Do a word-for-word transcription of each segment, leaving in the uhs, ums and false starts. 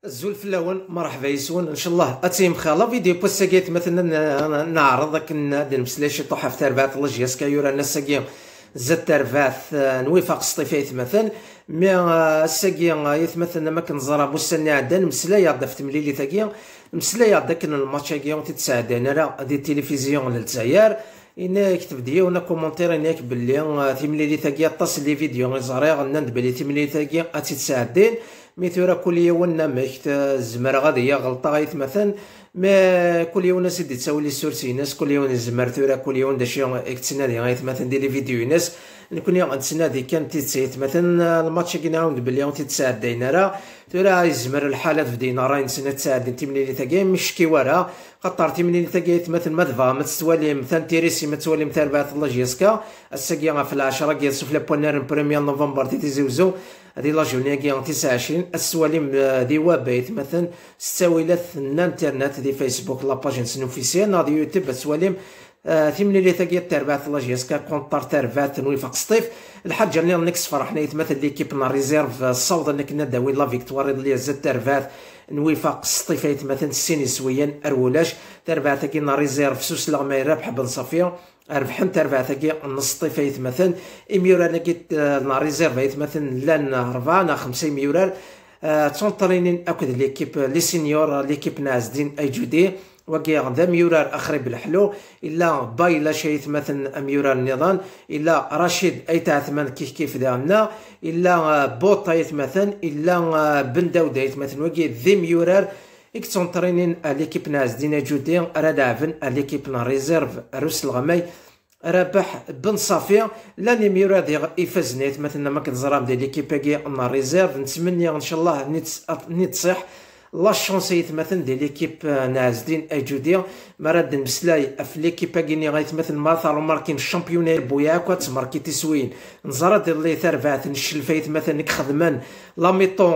الزول في الاول مرحبا يسون ان شاء الله اتيم خالا فيديو بوساكيت مثلا نعرض كنا نمسلا شي طوحه في تربات الله جياس كيورا الناس كيا زاد تربات نوفاق سطيفيت مثلا مي الساكيا يث مثلا ما كنزرا مستنى عندنا نمسلا يا ضفت مليلي تاكيا نمسلا يا داك الماتش كيا تتساعدنا راه دي التلفزيون للجزائر إنا كتب ديالنا كومونتير إنك باللي تيمليلي تاكيا طاس لي فيديو زاري غنند بلي تيمليلي تاكيا اتتساعدين ميثورا كل يوم ميكت الزمر غادي غلطه غايت مثلا ما كل يوم سيدي تساوي لي سورسي ناس كل يوم الزمر ثورا كل يوم داشي اكتسنادي غايت مثلا دير لي فيديو ناس نكون يوم تسنادي كان تيتسيت مثلا الماتش كيناوند بلي تيتساعد دينارا ثورا يزمر الحالات في دينارين سنه تساعد تيملي لي تاكي مشكي ورا خطر تيملي لي تاكي مثلا مدفا ما تسوالي مثلا تيريسي ما تسوالي مثلا بعث الله جيسكا الساكيا في العشرة كي سوف بونير بريمير نوفمبر تيزيوزو هذه لا جورني كي تسعة وعشرين السواليم دي وابيت مثلا ستاويلات الانترنت دي فيسبوك لاباج نوفيسيال دي يوتيوب السواليم ثمني لي تاكي تربات الله جيسكا كونطار تربات نويفاق سطيف الحاجه اللي نكس فرحنا يتمثل ليكيب نا ريزيرف الصوت انك نداوي لا فيكتوار اللي زاد تربات نويفاق سطيف يتمثل السيني سويا ارولاش تربات كي نا ريزيرف سوس لغمي ربح بن صفيه ربحن تربع ثقي نص طيفايت مثلا ميورا لقيت نا ريزيرف مثلا لان أربعة نا خمسة ميورا تونطرينين اكد ليكيب لي سينيور ليكيب نازدين اي جودي وكي غدا ميورا اخري بالحلو الا بايلا شيت مثلا ميورا النظام الا رشيد اي تعثمان كيف كيف دارنا الا بوطايت مثلا الا بن داودايت مثلا وكي ذي ميورا إكتون ترينين ليكيب ناس دينا جودي راه لاعبن ليكيب نا ريزيرف روس الغماي ربح بن صافي لاني ميورا دي يفزنيت مثلا ما كنزرام ديال ليكيب كي نا ريزيرف نتمنى ان شاء الله نيت نيت صح لا شونسيت مثلا ديال ليكيب ناس دين اي جودي مراد نمسلاي في ليكيب كي غايت مثلا مارثا ماركين الشامبيونير بويا كوات ماركي تسوين نزرا ديال لي تربعت نشلفيت مثلا خدمان لا ميطون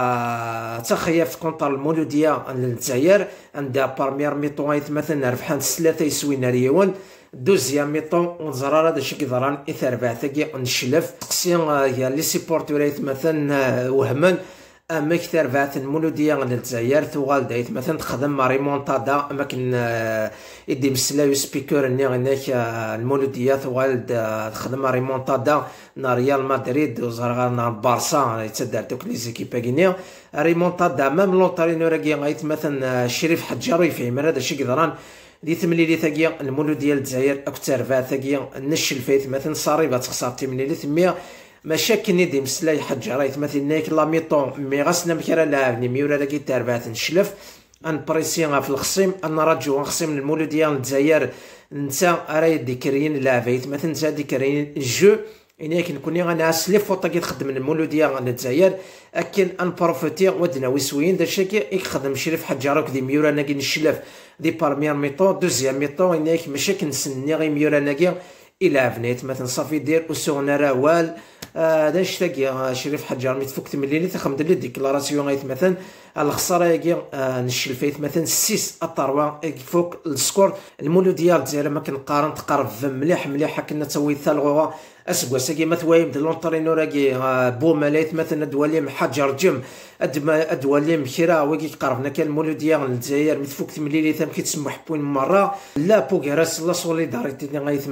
تخيف كونتر المولوديه للجزائر عندها بارميير ميطون غايت مثلا ربحان ثلاثه يسوين ريون دوزيام ميطون ونزرا هذا الشيء كيضران ثربعت كي نشلف قسيان هي لي سيبورتوريت مثلا وهمن اما كثر بعث المولوديه للجزائر ثوال دايت مثلا تخدم مع ريمونتادا اماكن يدي مسلاو سبيكر ني هناك المولوديه ثوال تخدم مع ريمونتادا نا ريال مدريد وزرغا نا بارسا يتدار دوك لي زيكيب كينيا ريمونتادا مام لونطارينو راكي غايت مثلا شريف حجار يفهم هذا الشيء كيضران دي ثملي لي ثاقيا المولوديه للجزائر اكثر بعث ثاقيا نشل فيت مثلا صاريبه تخسر تملي لي ثميه مشاكل ندي مسلاي حجر رايت مثلا نايك لا ميطون مي غاسنا مكرا لاعبني ميورا لاكي تربات نشلف ان بريسيون في الخصيم ان راجو نخصم المولوديه للجزائر نتا راي ديكريين لاعبيت مثلا نتا ديكريين الجو اناك نكوني غنعس لي فوطا كيتخدم المولوديه للجزائر اكن ان بروفيتي ودنا ويسوين داك الشيء يخدم شريف حجر دي ميورا ناكي نشلف دي بارميير ميطون دوزيام ميطون اناك مشاكل نسني غي ميورا ناكي الى بنيت مثلا صافي دير وسونا راوال هذا اشتاقي شريف حجار ميتفوك تمليلي تخمد لي ديكلاراسيون غايت مثلا الخساره ياكي نشل فيت مثلا ستة اطروا فوق السكور المولوديه الجزائر ما كنقارن تقرب مليح مليح كنا توي ثالغوا اسكوا ساكي ما توايم د لونطرينو راكي بو ماليت مثلا دواليم حجر جم ادما ادواليم كرا وكي قربنا كان المولوديه للجزائر متفوك تمليلي ثم كيتسمح حبوين مره لا بوغراس لا سوليداريتي غايت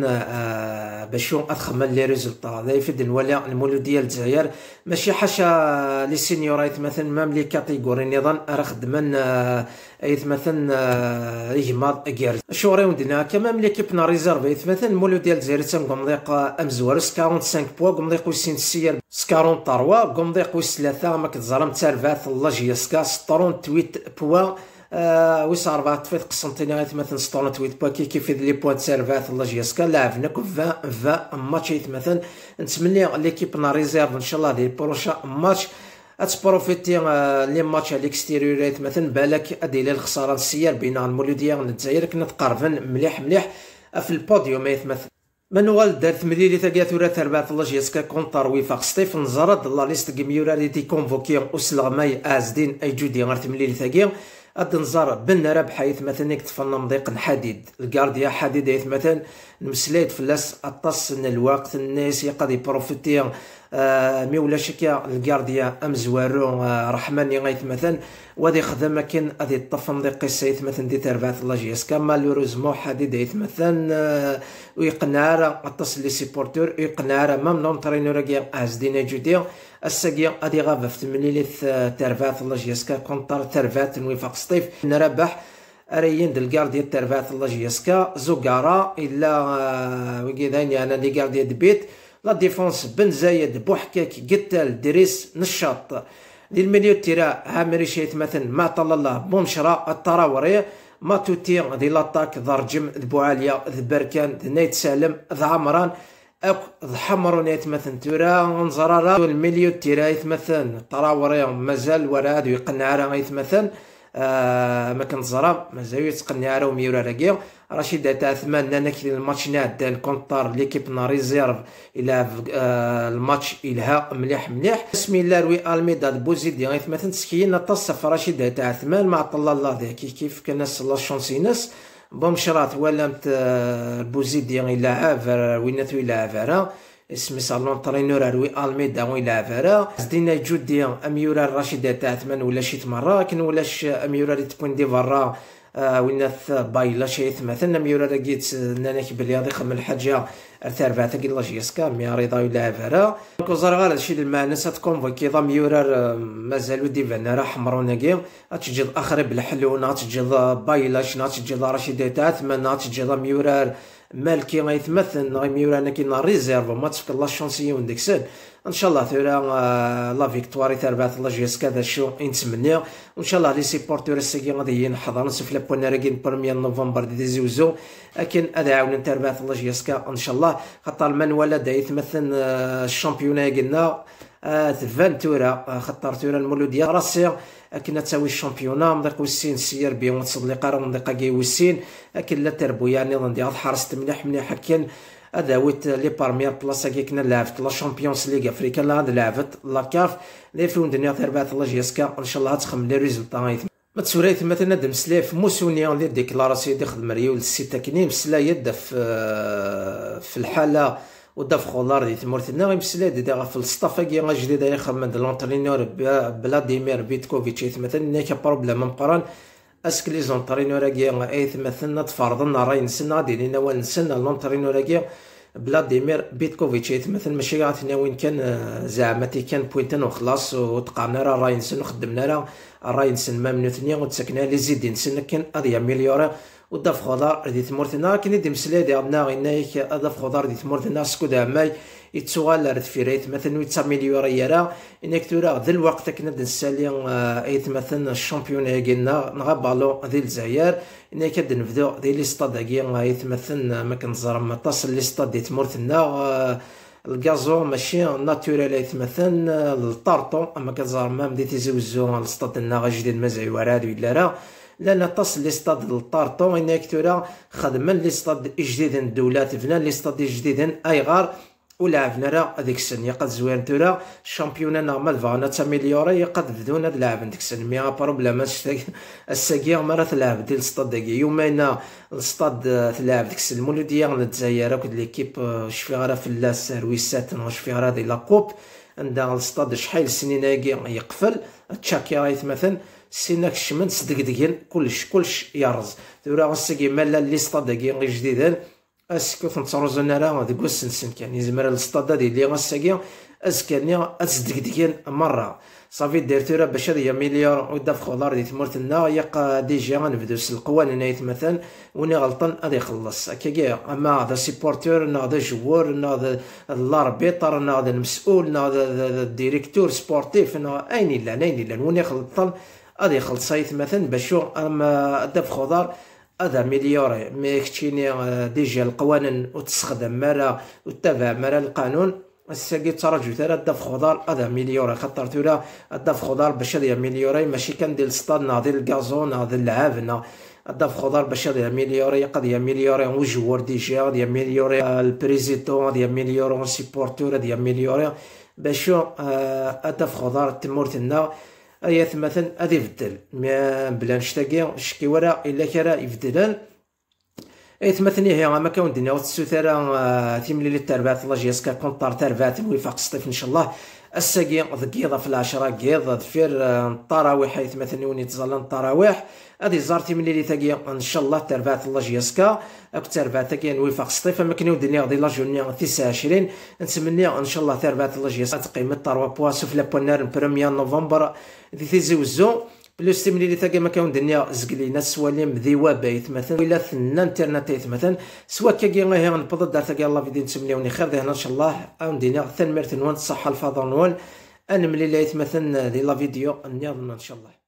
مثلا باش ادخل لي ريزولطا هذا يفيد الولاء المولوديه للجزائر ماشي حاشا لي سينيوريت مثلا مام لي كاتيجوري نظام راه خدمن ايت مثلا يهمض كير شوري ودنا كمان ليكيب نا ريزيرف مثلا المولوديه للجزائر تنقوم ضيق امزوار خمسة وأربعين بوا قوم ضيق وسين السير أربعين ثلاثة قوم ضيق وس ثلاثه ما كتزرم تربات الله جيسكا ستون ثمانية بوا ويس أربعة تفيت قسنطيني غايت مثلا ستون ثمانية بوا كي كيف لي بوا تربات الله جيسكا لعبنا عشرين عشرين ماتش مثلا نتمنى ليكيب نا ريزيرف ان شاء الله دي بروشا ماتش اتبروفيتي لي ماتش على الاكستيريوريت مثلا بالك ادي الخساره السير بين المولوديه للجزائر كنا تقربن مليح مليح في البوديوم مثلا منوال دارت مليلي تاكيا ثورة تربات الله جيسكا كونتر وفاق ستيف نزرد الله ليست كيميورا لي دي كونفوكي وسلغماي ازدين اي جودي غير مليلي تاكيا اد نزار بن ربح حيث مثلا كتفنى مضيق حديد الكارديا حديد حيث مثلا نمسلايت فلاس اطاس الوقت الناس يقدر يبروفيتي آه مي ولا شكا الكارديان ام زوارو آه رحماني غايت مثلا وغادي يخدم كان غادي يطفن دي قصه مثلا دي تربعت الله جيسكا مالوروزمون حدي دايت مثلا آه ويقنع راه اتصل لي سيبورتور يقنع راه مام لونطرينور كاع ازدينا جودي الساقيا غادي غابه في تمليليت تربعت الله جيسكا كونتر تربعت الوفاق سطيف نربح اريين ديال الكارديا تربعت الله جيسكا زوكارا الا وكذا انا دي كارديا دبيت لا ديفونس بن زايد بوحكاك قتال دريس نشاط للمليو تيرا عامري شيت مثلا ما طل الله بومشرا الطراوري ما توتي دي لاطاك ضرجم ذبوعاليا ذبركان ذنيت سالم ذ عمران اك ذ حمرون يتمثل تورا نزرارا المليو تيرا يتمثل الطراوري مازال وراد ويقنع راه يتمثل آه ما كنتزرا مازال يتقنع راه ميورا راكيا رشيد تاع ثمان نانك الماتش ناد كونتر ليكيب نا ريزيرف الى آه الماتش الها مليح مليح بسم الله روي الميدا بوزيدي غير مثلا تسكين تصف رشيد تاع ثمان مع طلال الله ذاك كيف كان لا شونسينس بومشرات ولا بوزيدي الى عافر وينات الى عافر اسمي صالون ترينور روي الميدا ويلا عافرا زدينا جودي اميورا الرشيد تاع ثمان ولا شي مرة كن ولاش اميورا اللي تكون دي برا آه وينات بايلا شي مثلا اميورا راكيت ناناك بلي غادي يخمم الحاجه ارتربع تاكي لاجيسكا مي رضا ولا عافرا كوزار غير هادشي المعنى ساتكونفوي كي ميورا مازالو ديفانا راه حمروناكي غاتجي اخر بالحلون غاتجي بايلا غاتجي رشيد تاع ثمان غاتجي ميورا مالكي غيتمثل غيميورا انا كاين ريزيرف ما تفك لا شونسيون ديك السن ان شاء الله ثورا لا فيكتواري تربعت الله جيسكا هذا شو نتمنى وان شاء الله لي سيبورتور الساكي غادي ينحضر نسف لا بوناراكين برمية نوفمبر دي زوزو لكن هذا عاون تربعت الله جيسكا ان شاء الله خاطر المنوال دا يتمثل الشامبيونا قلنا فانتورا خطر تورا المولوديه راسي كنا تساوي الشامبيونا مضيق وسين سير بيهم تصدق راه مضيق كاي وسين لكن لا تربو يعني ندير حرصت مليح مليح كان هذا ويت لي بارميير بلاصه كي كنا لعبت لا شامبيونز ليغ افريكان لا لعبت لا كاف لي فيون دنيا تربعت الله جيسكا ان شاء الله تخمم لي ريزولطا ما تسوريت مثلا دم سلاف موسونيان اللي ديكلاراسيون دي خدم ريول السيتا كنين بسلا يد في في الحاله وداف خولار دي تمورتنا غيمسلا دي في الصطافه كي جديد يخمم لونترينور فلاديمير بيتكوفيتش مثلا نيكا بروبليم مقران اسك لي زونترينور كي ايث مثلا تفرضنا راي نسنا ديالنا ونسنا لونترينور كي فلاديمير بيتكوفيتش مثلا ماشي عرفتنا وين كان زعما تي كان بوينتين وخلاص وتقعنا راه راي نسن وخدمنا راه راي نسن ما من ثنيا وتسكنا لي زيد نسن كان هذه مليور وداف خضار دي تمورتنا كاين دي مسلا دي عندنا غينايك داف خضار دي تمورتنا سكودا ماي يتسوال رثفيريت مثلا ويتسع مليور يرا انك تورا ذا الوقت كنا نسالي ايت مثلا الشامبيون قلنا نغا بالون ذي الجزائر انك نبداو ذي لي ستاد كي ايت مثلا ما كنزرم ما تصل لي ستاد دي تمورتنا الغازون ماشي ناتوريل يتمثل الطارطون اما كنزرم ما بديتي زوزو الستاد لنا جديد مازال وراد ولا راه لان تصل لي ستاد الطارطون انك تورا خدما لي ستاد جديد الدولات فنا لي ستاد جديد ايغار ولعبنا راه هذيك السنه قد زوين تورا الشامبيون نورمال فانا تاميليوري قد بدونا نلعب ديك السنه مي بروبليم الساكيا مرة تلعب ديال الستاد داكي يومين الستاد تلعب ديك السنه المولوديه الجزائر كد ليكيب شفي غير في لا سيرفيسات شفي غير ديال لا كوب عندها الستاد شحال سنين يقفل تشاكي مثلا سيناك الشمن صدقدقين كلش كلش يرز تورا الساكي مالا لي ستاد داكي جديدين اسكو تنتروزنا راه ديك السنسن كان يزمر السطاد ديالي غاساكيا اسكانيا اصدقدقين مره صافي ديرتو راه باش هذه مليار وداف خضار دي تمرتنا يق ديجا غنبداو القوانين نايت مثلا وني غلطان غادي يخلص هكاكيا اما هذا سيبورتور هذا جوار هذا الاربيتر هذا المسؤول هذا الديريكتور سبورتيف اين لا اين لا وني غلطان غادي يخلص مثلا باش اما داف خضار هذا مليار مي كتشيني ديجا القوانين وتستخدم مرة وتتبع مرة القانون الساقي تراجع ترى الدف خضار هذا مليار خاطر تورا الدف خضار باش هذا مليار ماشي كان ديال السطاد ناضي الكازون هذا اللعاب الدف خضار باش هذا مليار قد مليار وجوار ديجا هذا مليار البريزيدون هذا مليار سيبورتور هذا مليار باش الدف خضار تمورتنا ايات مثلا غادي يبدل بلا نشتاقي شكي ورا الا كرا يبدلن ايتمثني هي ما كون دنيا وتسوثرا تيملي للتربات الله جيسكا كونطار تربات ويفاق سطيف ان شاء الله الساقي ذكيضه في العشرة قيض دفير الطراويح حيث مثلا وني تظلن الطراويح هذه زارتي من اللي ثقي ان شاء الله تربات الله جيسكا اك تربات ثقي ويفاق سطيف ما كنيو دنيا غادي لا جونيا تسعة وعشرين نتمنى ان شاء الله تربات الله جيسكا تقيمه طروا بواسو في لابونار بريمير نوفمبر دي تيزوزو بلوس تملي لي ثقي ما كون دنيا زقلينا سواليم ذيوا بايت مثلا ولا ثنا انترنت مثلا سوا كاكي الله نبض دار ثقي الله فيديو نتمنى خير هنا ان شاء الله او دينا ثن مرتن وان الصحه الفضل نول انا ملي لايت مثلا دي لا فيديو ان شاء الله.